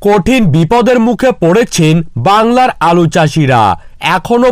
কঠিন বিপদের মুখে পড়েছেন বাংলার আলু চাষিরা। এখনো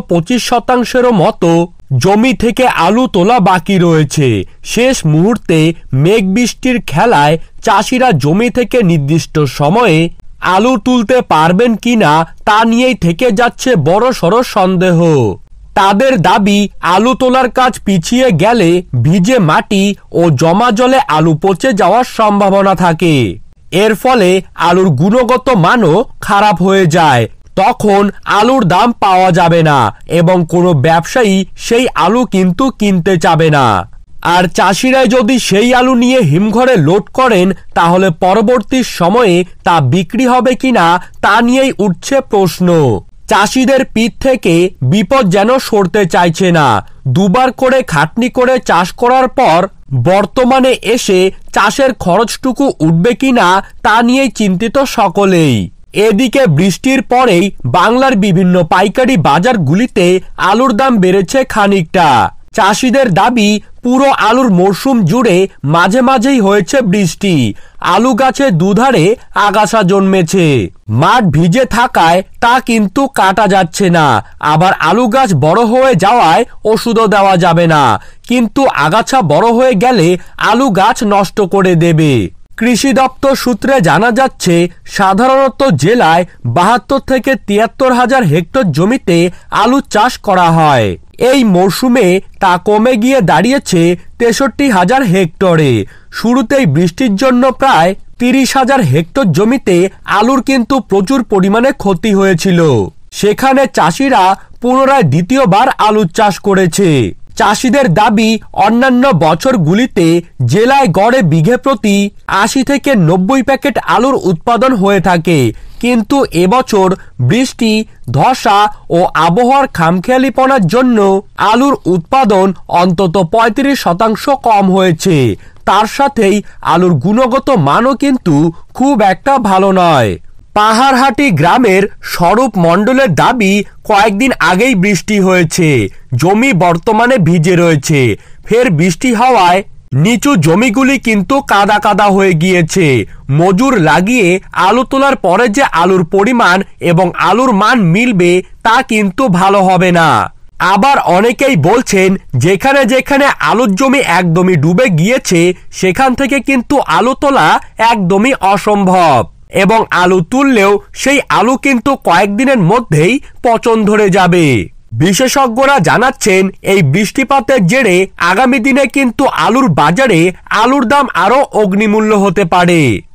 25% মতো জমি থেকে আলু তোলা বাকি রয়েছে। শেষ মুহূর্তে মেঘ বৃষ্টির খেলায় চাষিরা জমি থেকে নির্দিষ্ট সময়ে আলু তুলতে পারবেন কিনা তা নিয়েই থেকে যাচ্ছে বড়সড় সন্দেহ। তাদের দাবি, আলু তোলার কাজ পিছিয়ে গেলে ভিজে মাটি ও জমা জলে আলু পচে যাওয়ার সম্ভাবনা থাকে। এর ফলে আলুর গুণগত মানও খারাপ হয়ে যায়। তখন আলুর দাম পাওয়া যাবে না এবং কোনো ব্যবসায়ী সেই আলু কিন্তু কিনতে চাবে না। আর চাষিরা যদি সেই আলু নিয়ে হিমঘরে লোড করেন তাহলে পরবর্তী সময়ে তা বিক্রি হবে কিনা তা নিয়েই উঠছে প্রশ্ন। চাষিদের পিঠ থেকে বিপদ যেন সরতে চাইছে না। দুবার করে খাটনি করে চাষ করার পর বর্তমানে এসে চাষের খরচটুকু উঠবে কিনা তা নিয়েই চিন্তিত সকলেই। এদিকে বৃষ্টির পরেই বাংলার বিভিন্ন পাইকারি বাজারগুলিতে আলুর দাম বেড়েছে খানিকটা। চাষিদের দাবি, পুরো আলুর মরশুম জুড়ে মাঝে মাঝেই হয়েছে বৃষ্টি। আলু গাছে দুধারে আগাছা জন্মেছে। মাঠ ভিজে থাকায় তা কিন্তু কাটা যাচ্ছে না। আবার আলু গাছ বড় হয়ে যাওয়ায় ওষুধও দেওয়া যাবে না। কিন্তু আগাছা বড় হয়ে গেলে আলু গাছ নষ্ট করে দেবে। কৃষি দপ্তর সূত্রে জানা যাচ্ছে, সাধারণত জেলায় 72 থেকে 73 হাজার হেক্টর জমিতে আলু চাষ করা হয়। এই মরশুমে তা কমে গিয়ে দাঁড়িয়েছে 63 হাজার হেক্টরে। শুরুতেই বৃষ্টির জন্য প্রায় 30 হাজার হেক্টর জমিতে আলুর কিন্তু প্রচুর পরিমাণে ক্ষতি হয়েছিল। সেখানে চাষিরা পুনরায় দ্বিতীয়বার আলু চাষ করেছে। চাষিদের দাবি, অন্যান্য বছরগুলিতে জেলায় গড়ে বিঘে প্রতি 80 থেকে 90 প্যাকেট আলুর উৎপাদন হয়ে থাকে। কিন্তু এবছর বৃষ্টি, ধসা ও আবহাওয়ার খামখেয়ালিপনার জন্য আলুর উৎপাদন অন্তত 35% কম হয়েছে। তার সাথেই আলুর গুণগত মানও কিন্তু খুব একটা ভালো নয়। পাহাড়হাটি গ্রামের স্বরূপ মণ্ডলের দাবি, কয়েকদিন আগেই বৃষ্টি হয়েছে, জমি বর্তমানে ভিজে রয়েছে। ফের বৃষ্টি হওয়ায় নিচু জমিগুলি কিন্তু কাদা কাদা হয়ে গিয়েছে। মজুর লাগিয়ে আলু তোলার পরে যে আলুর পরিমাণ এবং আলুর মান মিলবে তা কিন্তু ভালো হবে না। আবার অনেকেই বলছেন, যেখানে যেখানে আলুর জমি একদমই ডুবে গিয়েছে সেখান থেকে কিন্তু আলু তোলা একদমই অসম্ভব এবং আলু তুললেও সেই আলু কিন্তু কয়েকদিনের মধ্যেই পচন ধরে যাবে। বিশেষজ্ঞরা জানাচ্ছেন, এই বৃষ্টিপাতের জেরে আগামী দিনে কিন্তু আলুর বাজারে আলুর দাম আরো অগ্নিমূল্য হতে পারে।